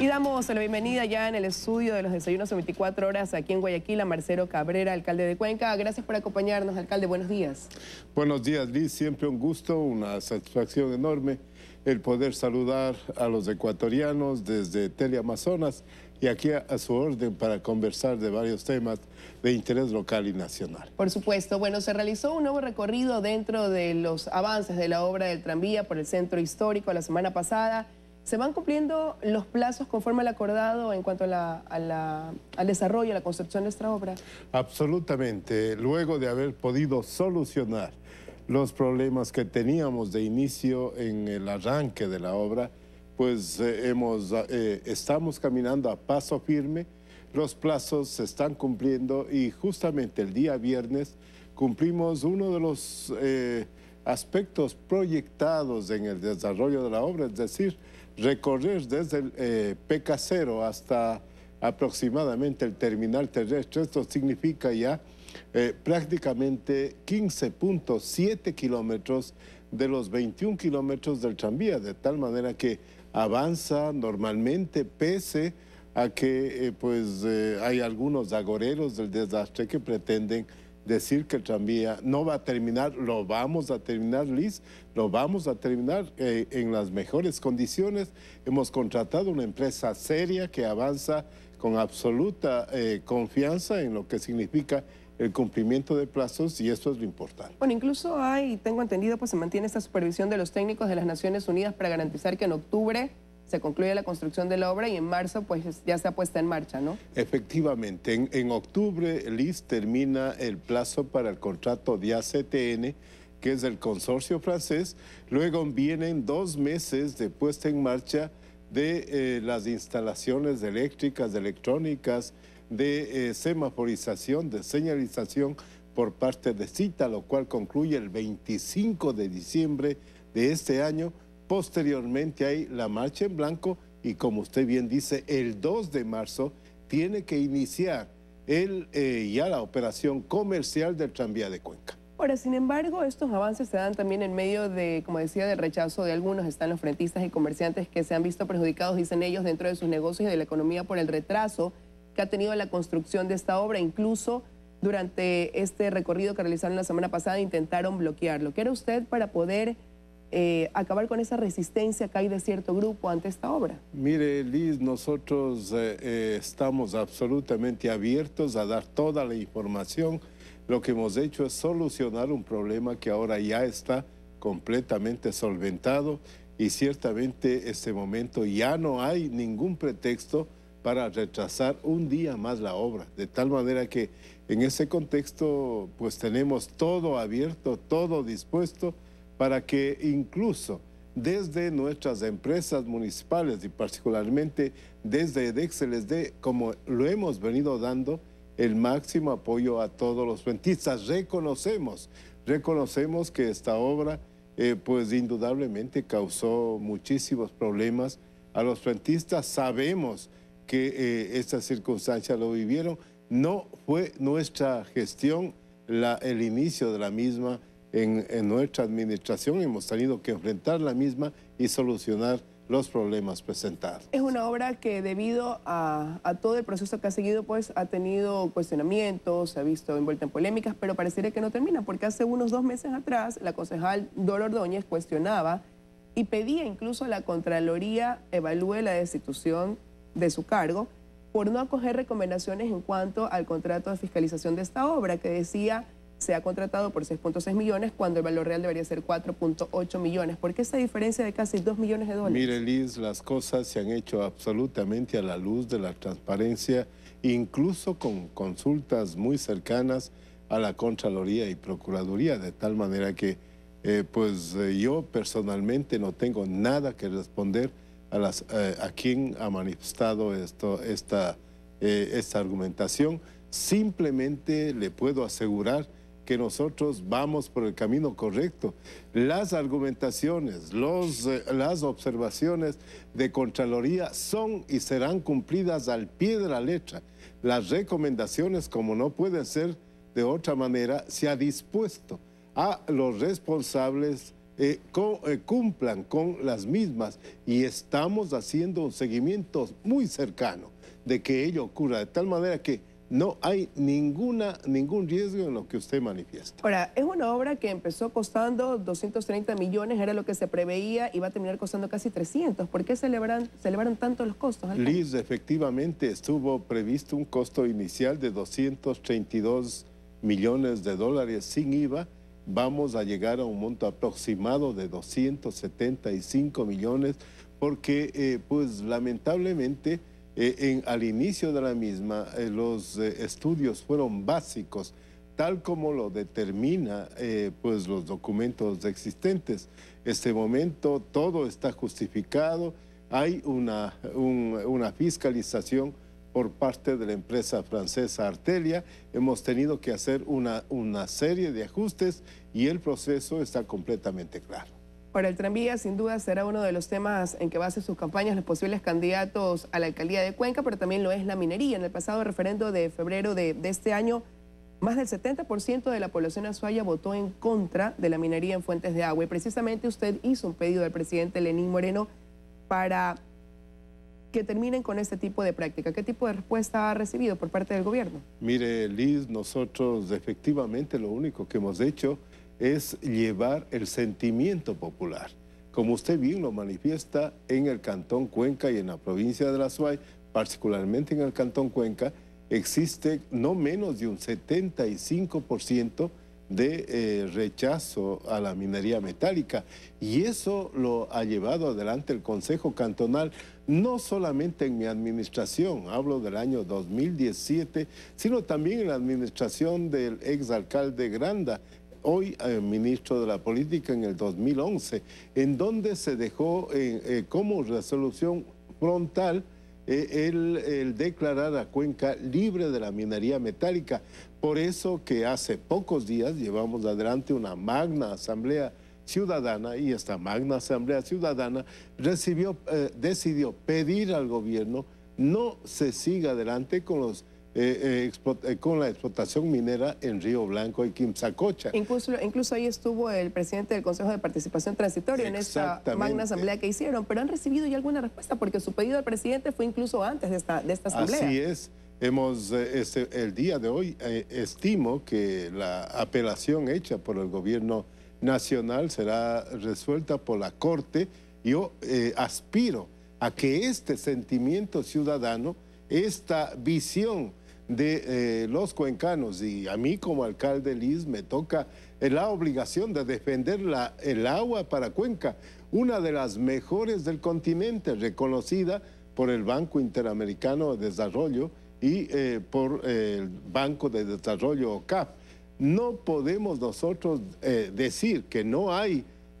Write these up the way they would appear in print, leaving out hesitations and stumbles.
Y damos la bienvenida ya en el estudio de los desayunos en 24 horas aquí en Guayaquil a Marcelo Cabrera, alcalde de Cuenca. Gracias por acompañarnos, alcalde. Buenos días. Buenos días, Liz. Siempre un gusto, una satisfacción enorme el poder saludar a los ecuatorianos desde Teleamazonas y aquí a su orden para conversar de varios temas de interés local y nacional. Por supuesto. Bueno, se realizó un nuevo recorrido dentro de los avances de la obra del tranvía por el centro histórico la semana pasada. ¿Se van cumpliendo los plazos conforme al acordado en cuanto al desarrollo, a la construcción de esta obra? Absolutamente. Luego de haber podido solucionar los problemas que teníamos de inicio en el arranque de la obra, pues estamos caminando a paso firme, los plazos se están cumpliendo y justamente el día viernes cumplimos uno de los aspectos proyectados en el desarrollo de la obra, es decir, recorrer desde el PK0 hasta aproximadamente el terminal terrestre. Esto significa ya prácticamente 15.7 kilómetros de los 21 kilómetros del tranvía, de tal manera que avanza normalmente pese a que hay algunos agoreros del desastre que pretenden decir que el tranvía no va a terminar. Lo vamos a terminar, Liz, lo vamos a terminar en las mejores condiciones. Hemos contratado una empresa seria que avanza con absoluta confianza en lo que significa el cumplimiento de plazos y eso es lo importante. Bueno, incluso tengo entendido, pues se mantiene esta supervisión de los técnicos de las Naciones Unidas para garantizar que en octubre se concluye la construcción de la obra y en marzo pues ya está puesta en marcha, ¿no? Efectivamente, en octubre, Liz, termina el plazo para el contrato de ACTN, que es el consorcio francés. Luego vienen 2 meses de puesta en marcha de las instalaciones eléctricas, electrónicas, de semaforización, de señalización por parte de CITA, lo cual concluye el 25 de diciembre de este año. Posteriormente hay la marcha en blanco y, como usted bien dice, el 2 de marzo tiene que iniciar ya la operación comercial del tranvía de Cuenca. Ahora, sin embargo, estos avances se dan también en medio de, como decía, del rechazo de algunos. Están los frentistas y comerciantes que se han visto perjudicados, dicen ellos, dentro de sus negocios y de la economía por el retraso que ha tenido la construcción de esta obra. Incluso durante este recorrido que realizaron la semana pasada intentaron bloquearlo. ¿Qué hará usted para poder acabar con esa resistencia que hay de cierto grupo ante esta obra? Mire, Liz, nosotros estamos absolutamente abiertos a dar toda la información. Lo que hemos hecho es solucionar un problema que ahora ya está completamente solventado y ciertamente este momento ya no hay ningún pretexto para retrasar un día más la obra, de tal manera que en ese contexto pues tenemos todo abierto, todo dispuesto para que incluso desde nuestras empresas municipales y particularmente desde EDEC les dé, como lo hemos venido dando, el máximo apoyo a todos los frentistas. Reconocemos que esta obra pues indudablemente causó muchísimos problemas a los frentistas. Sabemos que esta circunstancia lo vivieron. No fue nuestra gestión el inicio de la misma. En nuestra administración hemos tenido que enfrentar la misma y solucionar los problemas presentados. Es una obra que debido a todo el proceso que ha seguido, pues ha tenido cuestionamientos, se ha visto envuelta en polémicas, pero pareciera que no termina, porque hace unos 2 meses atrás la concejal Dora Ordóñez cuestionaba y pedía incluso a la Contraloría evalúe la destitución de su cargo por no acoger recomendaciones en cuanto al contrato de fiscalización de esta obra, que decía se ha contratado por 6.6 millones cuando el valor real debería ser 4.8 millones. ¿Por qué esa diferencia de casi 2 millones de dólares? Mire, Liz, las cosas se han hecho absolutamente a la luz de la transparencia, incluso con consultas muy cercanas a la Contraloría y Procuraduría, de tal manera que yo personalmente no tengo nada que responder a quien ha manifestado esta argumentación. Simplemente le puedo asegurar que nosotros vamos por el camino correcto. Las argumentaciones, las observaciones de Contraloría son y serán cumplidas al pie de la letra. Las recomendaciones, como no pueden ser de otra manera, se ha dispuesto a los responsables cumplan con las mismas, y estamos haciendo un seguimiento muy cercano de que ello ocurra, de tal manera que no hay ningún riesgo en lo que usted manifiesta. Ahora, es una obra que empezó costando 230 millones, era lo que se preveía, y va a terminar costando casi 300. ¿Por qué se elevaron tanto los costos? Liz, efectivamente estuvo previsto un costo inicial de 232 millones de dólares sin IVA. Vamos a llegar a un monto aproximado de 275 millones, porque pues lamentablemente al inicio de la misma los estudios fueron básicos, tal como lo determina pues los documentos existentes. Este momento todo está justificado, hay una fiscalización por parte de la empresa francesa Artelia. Hemos tenido que hacer una serie de ajustes y el proceso está completamente claro. Ahora, el tranvía sin duda será uno de los temas en que basen sus campañas los posibles candidatos a la alcaldía de Cuenca, pero también lo es la minería. En el pasado referendo de febrero de este año, más del 70% de la población azuaya votó en contra de la minería en fuentes de agua. Y precisamente usted hizo un pedido al presidente Lenín Moreno para que terminen con este tipo de práctica. ¿Qué tipo de respuesta ha recibido por parte del gobierno? Mire, Liz, nosotros efectivamente lo único que hemos hecho es llevar el sentimiento popular. Como usted bien lo manifiesta, en el Cantón Cuenca y en la provincia de La Suay, particularmente en el Cantón Cuenca, existe no menos de un 75% de rechazo a la minería metálica, y eso lo ha llevado adelante el Consejo Cantonal, no solamente en mi administración, hablo del año 2017, sino también en la administración del exalcalde Granda, hoy ministro de la Política, en el 2011, en donde se dejó como resolución frontal el declarar a Cuenca libre de la minería metálica. Por eso que hace pocos días llevamos adelante una magna asamblea ciudadana, y esta magna asamblea ciudadana decidió pedir al gobierno no se siga adelante con con la explotación minera en Río Blanco y Quimsacocha. Incluso ahí estuvo el presidente del Consejo de Participación Transitoria en esta magna asamblea que hicieron, pero ¿han recibido ya alguna respuesta? Porque su pedido al presidente fue incluso antes de esta asamblea. Así es. El día de hoy estimo que la apelación hecha por el gobierno nacional será resuelta por la Corte. Yo aspiro a que este sentimiento ciudadano, esta visión de los cuencanos, y a mí como alcalde Liz me toca la obligación de defender el agua para Cuenca, una de las mejores del continente, reconocida por el Banco Interamericano de Desarrollo y por el Banco de Desarrollo CAF. No podemos nosotros decir que no hay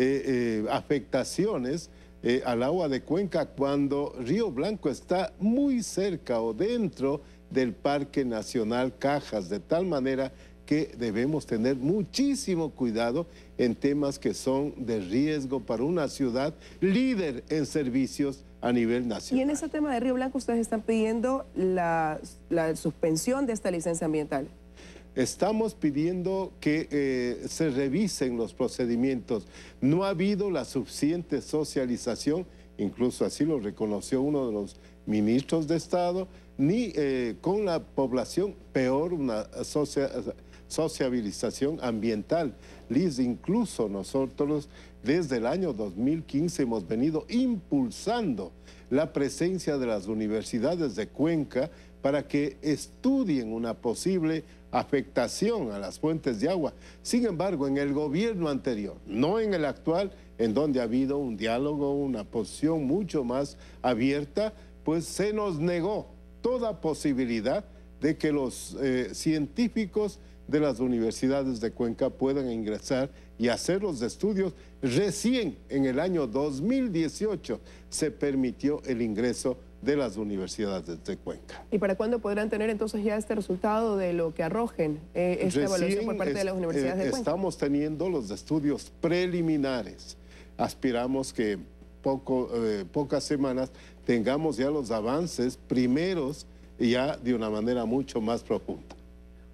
afectaciones al agua de Cuenca cuando Río Blanco está muy cerca o dentro del Parque Nacional Cajas, de tal manera que debemos tener muchísimo cuidado en temas que son de riesgo para una ciudad líder en servicios a nivel nacional. Y en ese tema de Río Blanco, ustedes están pidiendo la suspensión de esta licencia ambiental. Estamos pidiendo que se revisen los procedimientos. No ha habido la suficiente socialización, incluso así lo reconoció uno de los ministros de Estado, ni con la población, peor, una sociabilización ambiental. Liz, incluso nosotros desde el año 2015 hemos venido impulsando la presencia de las universidades de Cuenca para que estudien una posible afectación a las fuentes de agua. Sin embargo, en el gobierno anterior, no en el actual, en donde ha habido un diálogo, una posición mucho más abierta, pues se nos negó toda posibilidad de que los científicos de las universidades de Cuenca puedan ingresar y hacer los estudios. Recién en el año 2018 se permitió el ingreso de las universidades de Cuenca. ¿Y para cuándo podrán tener entonces ya este resultado de lo que arrojen esta evaluación por parte de las universidades de Cuenca? Estamos teniendo los estudios preliminares. Aspiramos que en pocas semanas tengamos ya los avances primeros y ya de una manera mucho más profunda.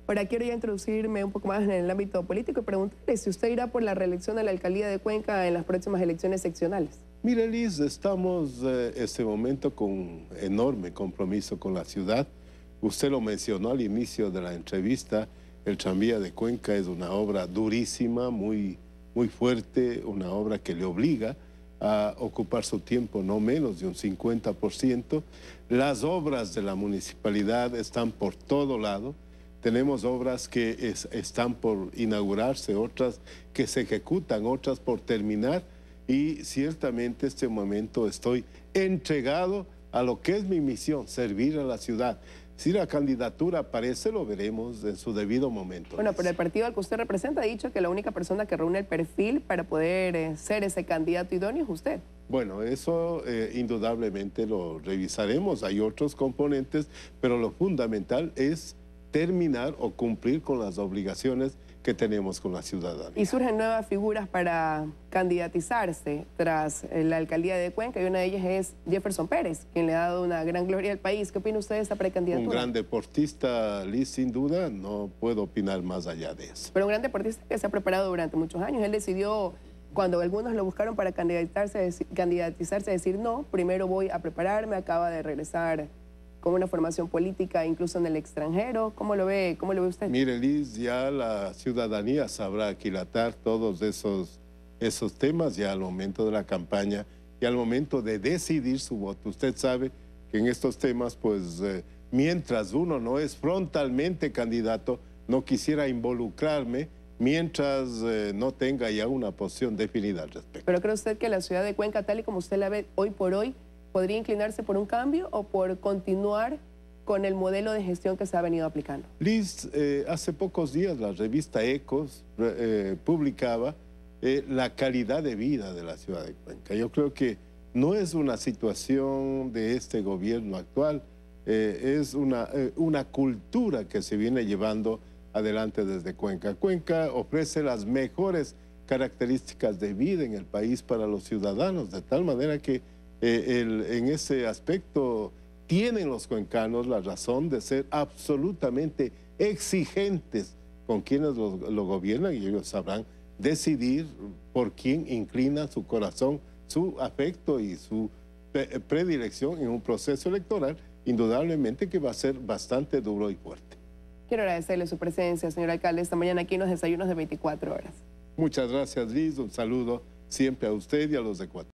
Ahora quiero ya introducirme un poco más en el ámbito político y preguntarle si usted irá por la reelección a la alcaldía de Cuenca en las próximas elecciones seccionales. Mire, Liz, estamos en este momento con enorme compromiso con la ciudad. Usted lo mencionó al inicio de la entrevista, el tranvía de Cuenca es una obra durísima, muy fuerte, una obra que le obliga a ocupar su tiempo no menos de un 50%. Las obras de la municipalidad están por todo lado. Tenemos obras que están por inaugurarse, otras que se ejecutan, otras por terminar. Y ciertamente este momento estoy entregado a lo que es mi misión, servir a la ciudad. Si la candidatura aparece, lo veremos en su debido momento. Bueno, pero el partido al que usted representa ha dicho que la única persona que reúne el perfil para poder ser ese candidato idóneo es usted. Bueno, eso indudablemente lo revisaremos. Hay otros componentes, pero lo fundamental es terminar o cumplir con las obligaciones que tenemos con la ciudadanía. Y surgen nuevas figuras para candidatizarse tras la alcaldía de Cuenca, y una de ellas es Jefferson Pérez, quien le ha dado una gran gloria al país. ¿Qué opina usted de esta precandidatura? Un gran deportista, Liz, sin duda, no puedo opinar más allá de eso. Pero un gran deportista que se ha preparado durante muchos años. Él decidió, cuando algunos lo buscaron para candidatizarse, decir no, primero voy a prepararme, acaba de regresar con una formación política incluso en el extranjero. ¿Cómo lo ve usted? Mire, Liz, ya la ciudadanía sabrá aquilatar todos esos temas ya al momento de la campaña y al momento de decidir su voto. Usted sabe que en estos temas, pues, mientras uno no es frontalmente candidato, no quisiera involucrarme mientras no tenga ya una posición definida al respecto. ¿Pero cree usted que la ciudad de Cuenca, tal y como usted la ve hoy por hoy, podría inclinarse por un cambio o por continuar con el modelo de gestión que se ha venido aplicando? Liz, hace pocos días la revista Ecos publicaba la calidad de vida de la ciudad de Cuenca. Yo creo que no es una situación de este gobierno actual, es una cultura que se viene llevando adelante desde Cuenca. Cuenca ofrece las mejores características de vida en el país para los ciudadanos, de tal manera que en ese aspecto tienen los cuencanos la razón de ser absolutamente exigentes con quienes lo gobiernan, y ellos sabrán decidir por quién inclina su corazón, su afecto y su predilección en un proceso electoral, indudablemente que va a ser bastante duro y fuerte. Quiero agradecerle su presencia, señor alcalde, esta mañana aquí en los desayunos de 24 horas. Muchas gracias, Liz. Un saludo siempre a usted y a los de Cuatro.